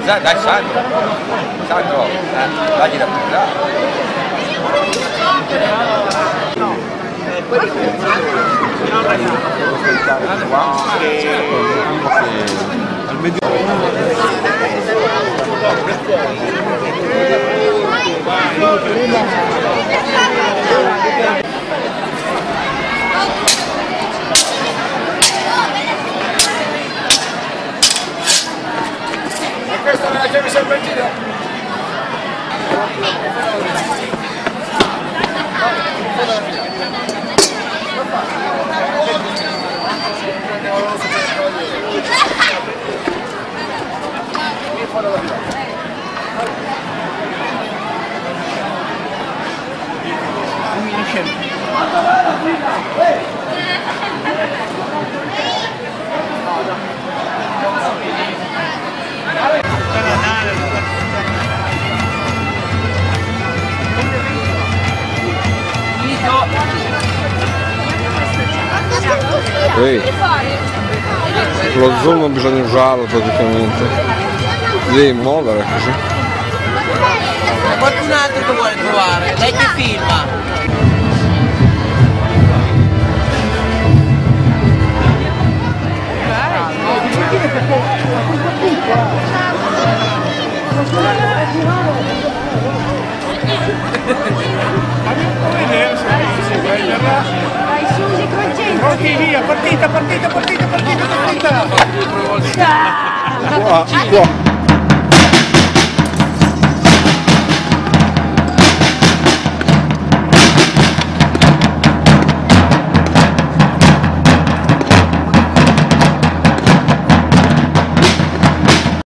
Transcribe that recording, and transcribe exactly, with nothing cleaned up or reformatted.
Dai, dai Sandro, Sandro, eh, dagli da parlare. Al medioevo. Questa me la chiami sempre in giro? Ehi, lo zoom bisogna usarlo praticamente, devi muovere così. Qualcun altro che vuole provare, lei che filma. Ok, via, partita, partita, partita, partita, partita! Qua, qua.